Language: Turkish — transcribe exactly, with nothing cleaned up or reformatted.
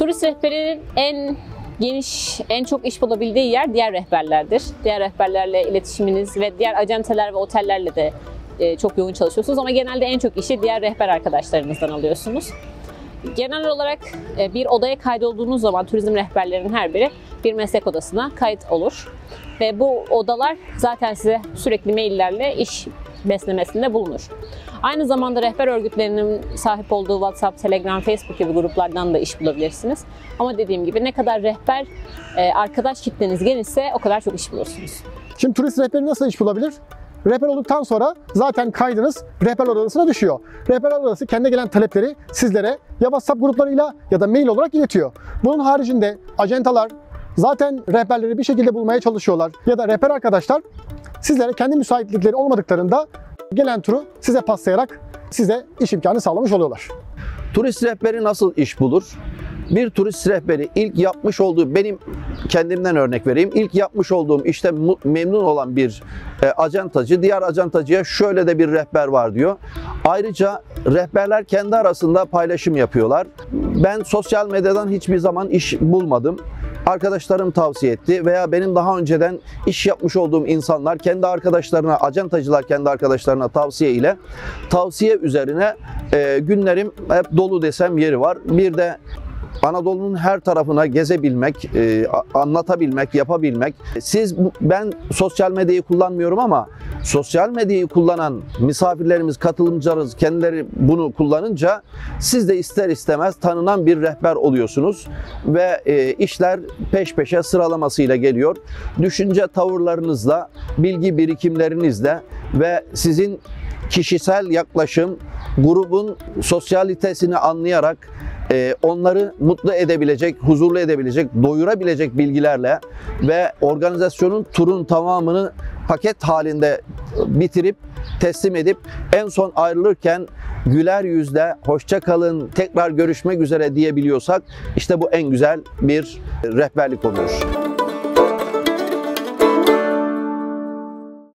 Turist rehberinin en geniş, en çok iş bulabildiği yer diğer rehberlerdir. Diğer rehberlerle iletişiminiz ve diğer acenteler ve otellerle de çok yoğun çalışıyorsunuz ama genelde en çok işi diğer rehber arkadaşlarınızdan alıyorsunuz. Genel olarak bir odaya kaydolduğunuz zaman turizm rehberlerinin her biri bir meslek odasına kayıt olur. Ve bu odalar zaten size sürekli maillerle iş beslemesinde bulunur. Aynı zamanda rehber örgütlerinin sahip olduğu WhatsApp, Telegram, Facebook gibi gruplardan da iş bulabilirsiniz. Ama dediğim gibi ne kadar rehber arkadaş kitleniz genişse o kadar çok iş bulursunuz. Şimdi turist rehberi nasıl iş bulabilir? Rehber olduktan sonra zaten kaydınız rehberler odasına düşüyor. Rehberler odası kendine gelen talepleri sizlere ya WhatsApp gruplarıyla ya da mail olarak iletiyor. Bunun haricinde acentalar zaten rehberleri bir şekilde bulmaya çalışıyorlar. Ya da rehber arkadaşlar sizlere kendi müsaitlikleri olmadıklarında gelen turu size paslayarak size iş imkanı sağlamış oluyorlar. Turist rehberi nasıl iş bulur? Bir turist rehberi ilk yapmış olduğu, benim kendimden örnek vereyim, ilk yapmış olduğum işte memnun olan bir e, acentacı, diğer acentacıya şöyle de bir rehber var diyor. Ayrıca rehberler kendi arasında paylaşım yapıyorlar. Ben sosyal medyadan hiçbir zaman iş bulmadım. Arkadaşlarım tavsiye etti veya benim daha önceden iş yapmış olduğum insanlar kendi arkadaşlarına, acentacılar kendi arkadaşlarına tavsiye ile tavsiye üzerine e, günlerim hep dolu desem yeri var. Bir de Anadolu'nun her tarafına gezebilmek, e, anlatabilmek, yapabilmek. Siz, ben sosyal medyayı kullanmıyorum ama sosyal medyayı kullanan misafirlerimiz, katılımcılarımız kendileri bunu kullanınca siz de ister istemez tanınan bir rehber oluyorsunuz ve e, işler peş peşe sıralamasıyla geliyor. Düşünce tavırlarınızla, bilgi birikimlerinizle ve sizin kişisel yaklaşım, grubun sosyalitesini anlayarak onları mutlu edebilecek, huzurlu edebilecek, doyurabilecek bilgilerle ve organizasyonun, turun tamamını paket halinde bitirip, teslim edip en son ayrılırken güler yüzle hoşça kalın, tekrar görüşmek üzere diyebiliyorsak işte bu en güzel bir rehberlik oluyor.